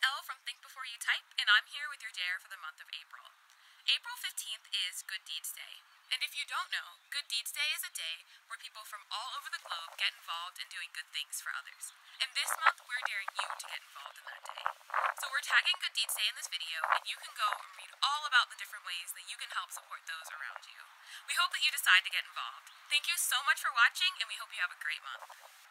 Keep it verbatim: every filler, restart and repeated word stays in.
Elle from Think Before You Type, and I'm here with your dare for the month of April. April fifteenth is Good Deeds Day. And if you don't know, Good Deeds Day is a day where people from all over the globe get involved in doing good things for others. And this month, we're daring you to get involved in that day. So we're tagging Good Deeds Day in this video, and you can go and read all about the different ways that you can help support those around you. We hope that you decide to get involved. Thank you so much for watching, and we hope you have a great month.